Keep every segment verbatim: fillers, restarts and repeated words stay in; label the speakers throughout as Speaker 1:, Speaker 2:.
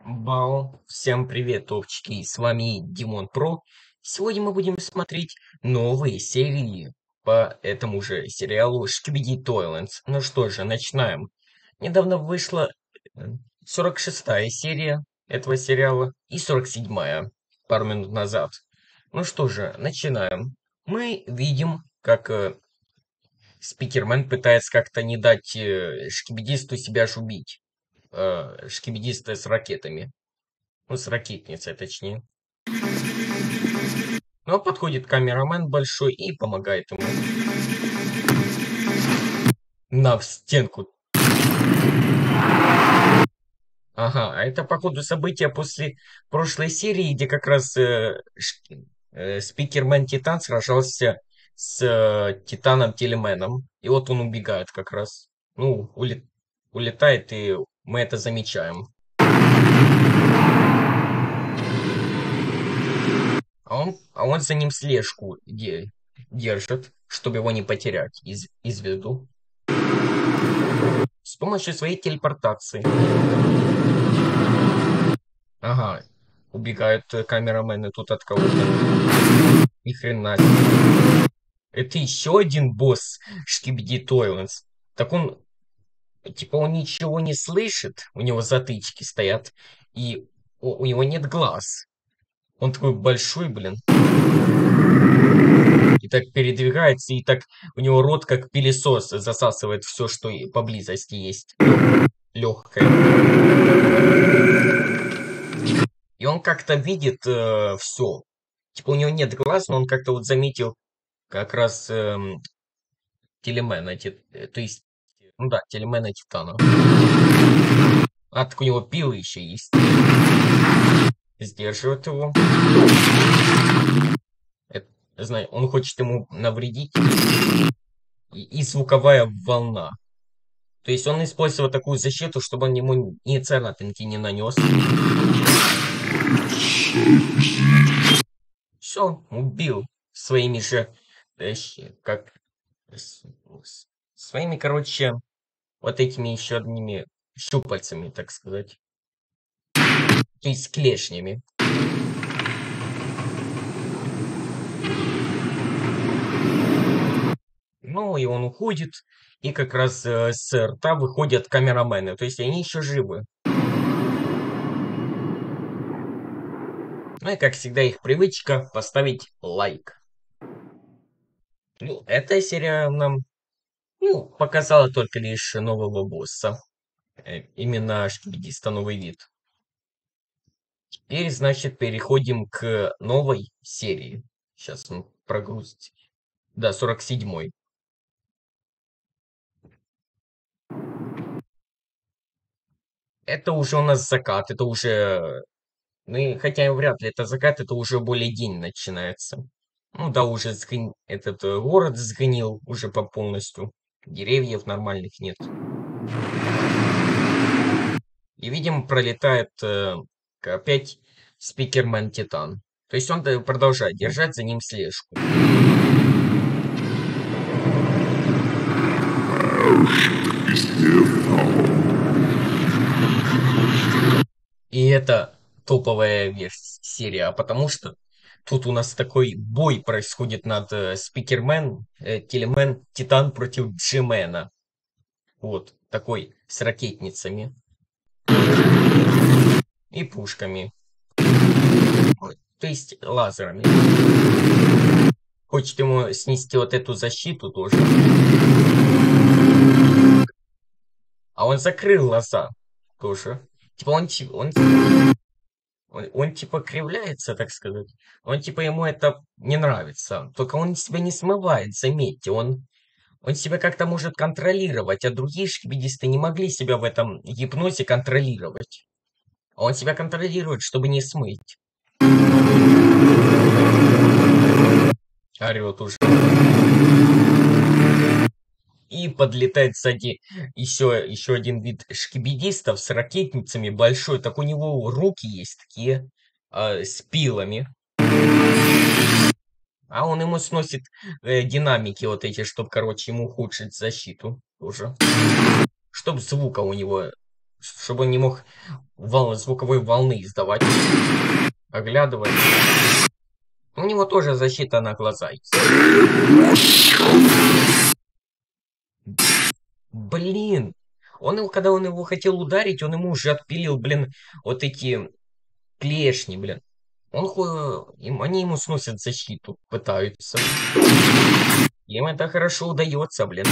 Speaker 1: Бау, всем привет, топчики, с вами Димон Про. Сегодня мы будем смотреть новые серии по этому же сериалу Шкибиди Тойлендс. Ну что же, начинаем. Недавно вышла э, сорок шестая серия этого сериала и сорок седьмая пару минут назад. Ну что же, начинаем. Мы видим, как э, Спикермен пытается как-то не дать э, шкибидисту себя ж убить. Э, шкибидиста с ракетами. Ну, с ракетницей, точнее. Но подходит камерамен большой и помогает ему. На в стенку. Ага, а это, походу, события после прошлой серии, где как раз э, ш- э, Спикермен Титан сражался с э, Титаном Телеменом. И вот он убегает как раз. Ну, уле- улетает, и мы это замечаем. А он, а он за ним слежку де- держит, чтобы его не потерять из, из виду. С помощью своей телепортации. Ага, убегают э, камерамены тут от кого-то. Ни хрена себе. Это еще один босс Шкибиди Тойлендс. Так он, типа, он ничего не слышит, у него затычки стоят, и у, у него нет глаз. Он такой большой, блин. И так передвигается, и так у него рот как пылесос засасывает все, что и поблизости есть. Легкое. И он как-то видит все. Типа у него нет глаз, но он как-то вот заметил как раз эм, Телемена, ти- э, то есть, ну да, Телемена Титана. А так у него пилы еще есть. Сдерживает его. Это, знаю, он хочет ему навредить. И, и звуковая волна. То есть он использовал такую защиту, чтобы он ему ни царапинки не нанес. Все, убил своими же, э, щ- как, с- с- своими, короче, вот этими еще одними щупальцами, так сказать. То есть клешнями. Ну, и он уходит, и как раз э, с рта выходят камерамены, то есть они еще живы. Ну и, как всегда, их привычка поставить лайк. Ну, эта серия нам, ну, показала только лишь нового босса. Э, Именно шкибидиста новый вид. Теперь, значит, переходим к новой серии. Сейчас он прогрузится. Да, сорок седьмой. Это уже у нас закат, это уже... Ну, и хотя вряд ли это закат, это уже более день начинается. Ну да, уже сгни- этот э, город сгнил уже по полностью. Деревьев нормальных нет. И, видимо, пролетает э, к- опять Спикермен Титан. То есть он э, продолжает держать за ним слежку. И это топовая верс- серия, а потому что тут у нас такой бой происходит над э, Спикермен, э, Телемен, Титан против Джимена. Вот, такой с ракетницами и пушками. Ой, то есть лазерами. Хочет ему снести вот эту защиту тоже. А он закрыл глаза тоже. Типа он, ти- он, он, он типа кривляется, так сказать. Он типа ему это не нравится. Только он себя не смывает, заметьте. Он, он себя как-то может контролировать, а другие шкибидисты не могли себя в этом гипнозе контролировать. А он себя контролирует, чтобы не смыть. Орет уже. И подлетает сзади еще, еще один вид шкибидистов с ракетницами большой. Так у него руки есть такие, а, с пилами. А он ему сносит э, динамики вот эти, чтобы, короче, ему ухудшить защиту тоже. Чтоб звука у него чтобы он не мог вол- звуковой волны издавать. Оглядывать. У него тоже защита на глаза есть. Блин! Он его, когда он его хотел ударить, он ему уже отпилил, блин, вот эти клешни, блин. Он хо... им, они ему сносят защиту, пытаются. Им это хорошо удается, блин.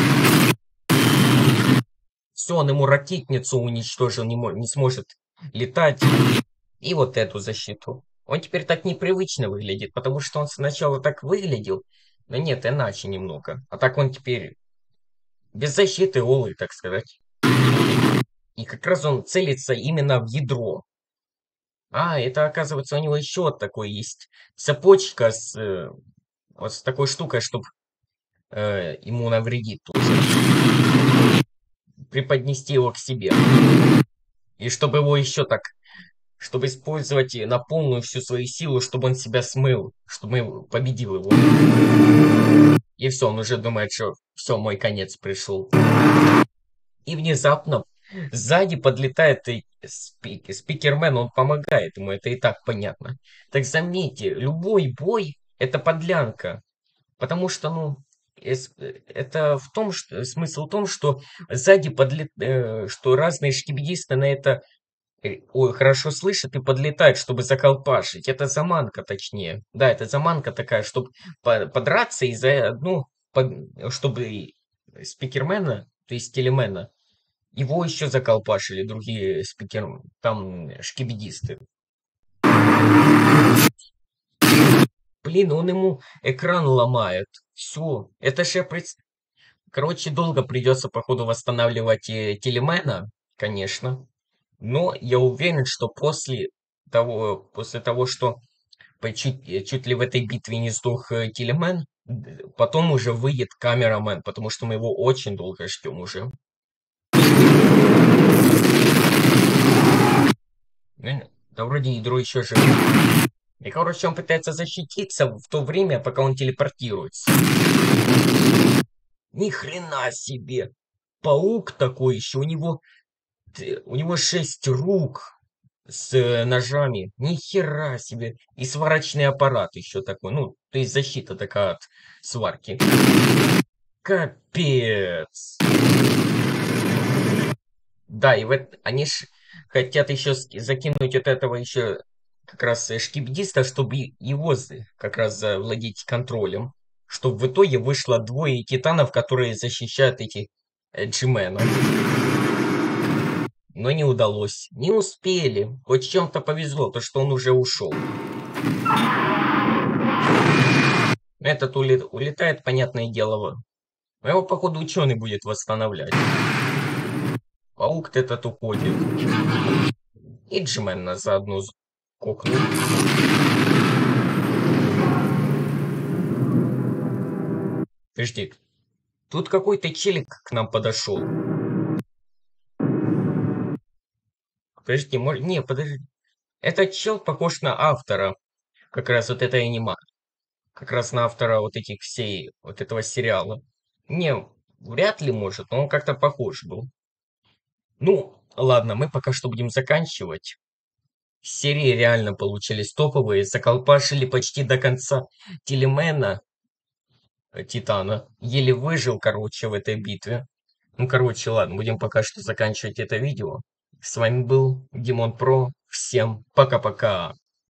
Speaker 1: Все, он ему ракетницу уничтожил, не, мо- не сможет летать. И вот эту защиту. Он теперь так непривычно выглядит, потому что он сначала так выглядел, но нет, иначе немного. А так он теперь без защиты голый, так сказать. И как раз он целится именно в ядро. А, это оказывается у него еще такой есть цепочка с э, вот с такой штукой, чтобы ему навредить тоже. Преподнести его к себе. И чтобы его еще так, чтобы использовать на полную всю свою силу, чтобы он себя смыл, чтобы победил его. И все, он уже думает, что все, мой конец пришел. И внезапно сзади подлетает и спик, спикермен, он помогает ему, это и так понятно. Так заметьте, любой бой это подлянка. Потому что, ну, эс- э, это в том, что, смысл в том, что сзади подлет, э, что разные шкибидисты на это э, ой, хорошо слышат и подлетают, чтобы заколпашить. Это заманка, точнее. Да, это заманка такая, чтобы подраться и за, ну, по- чтобы спикермена, то есть телемена, его еще заколпашили другие спикер, там шкибидисты. Блин, он ему экран ломает. Все. Это же я пред- Короче, долго придется, походу, восстанавливать э, Телемена, конечно. Но я уверен, что после того, после того, что по чуть, э, чуть ли в этой битве не сдох э, Телемен, д- потом уже выйдет Камерамен, потому что мы его очень долго ждем уже. Э, Да вроде ядро еще живо. И, короче, он пытается защититься в то время, пока он телепортируется. Ни хрена себе! Паук такой еще, у него, т- у него шесть рук. С э, ножами. Ни хера себе. И сварочный аппарат еще такой. Ну, то есть защита такая от сварки. Капец. Да, и вот они ж хотят еще закинуть от этого еще как раз э, шкибдиста, чтобы и- его з- как раз завладеть контролем. Чтобы в итоге вышло двое титанов, которые защищают этих э, джименов. Но не удалось. Не успели. Хоть чем-то повезло, то что он уже ушел. Этот улет- улетает, понятное дело. в- Его, походу, ученый будет восстанавливать. Паук этот уходит. И Джимен нас заодно с- кокнул. Подожди, тут какой-то челик к нам подошел. Подожди, может... Не, подожди. Этот чел похож на автора. Как раз вот этой анима. Как раз на автора вот этих всей... Вот этого сериала. Не, вряд ли может, но он как-то похож был. Ну, ладно, мы пока что будем заканчивать. Серии реально получились топовые, заколпашили почти до конца Телемена, э, Титана. Еле выжил, короче, в этой битве. Ну, короче, ладно, будем пока что заканчивать это видео. С вами был Димон Про. Всем пока-пока.